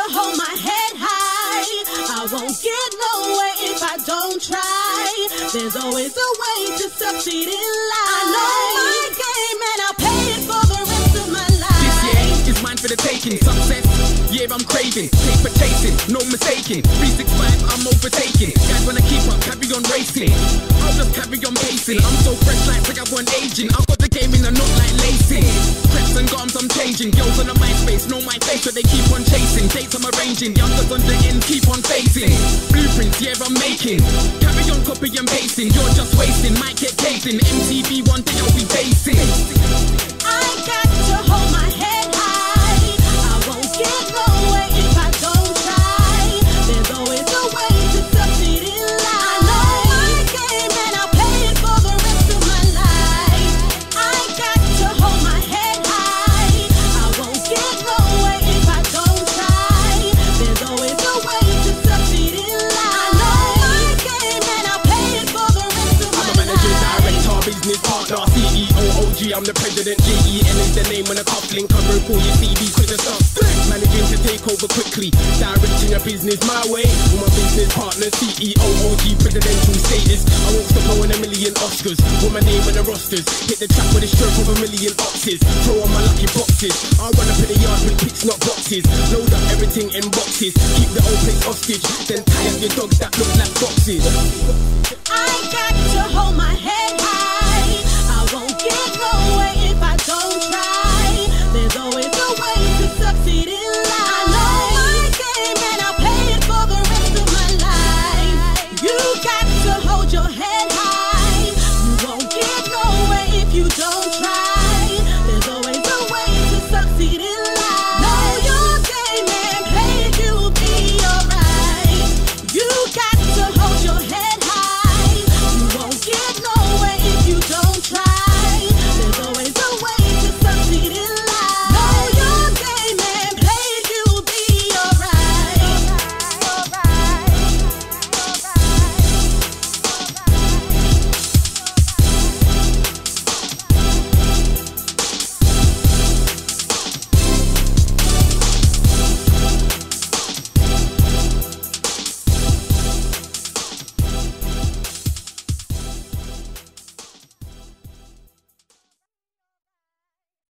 hold my head high. I won't get nowhere if I don't try. There's always a way to succeed in life. I know my game and I'll pay it for the rest of my life. This year is mine for the taking. Success, yeah, I'm craving. Paper chasing, no mistaking. 365, I'm overtaking. Guys wanna keep up, carry on racing. I'll just carry on pacing. I'm so fresh like I want aging. I've got the game in a knot like lacing. Creps and gums, I'm changing. Girls on the MySpace, know my face, but they keep on chasing. Dates I'm arranging, youngsters on the end, keep on facing. Blueprints, yeah, I'm making. Carry on copy and pasting. You're just wasting, might get casing. MTV one day I'll be basing. I got to hold my head high. I won't get nowhere if I don't try. There's always a way to succeed in life. I know my game and I'll pay it for the rest of my life. I got to hold my head high. I won't get nowhere if I don't try. There's always a way to succeed in life. I know my game and I'll pay it for the rest of my life. I'm a manager, director, business partner, CEO, OG, I'm the president. GEN is the name when a coupling cover for your CV, quick to stop. Managing to take over quickly, directing your business my way. With my business partner, CEO, OG, presidential status. I won't stop blowing a million Oscars. With my name in the rosters, hit the track with a stroke of a million oxes. Throw on my lucky boxes. I run up in the yard with picks, not boxes. Load up everything in boxes. Keep the whole place hostage. Then tie up your dogs that look like boxes. I got to hold my head high.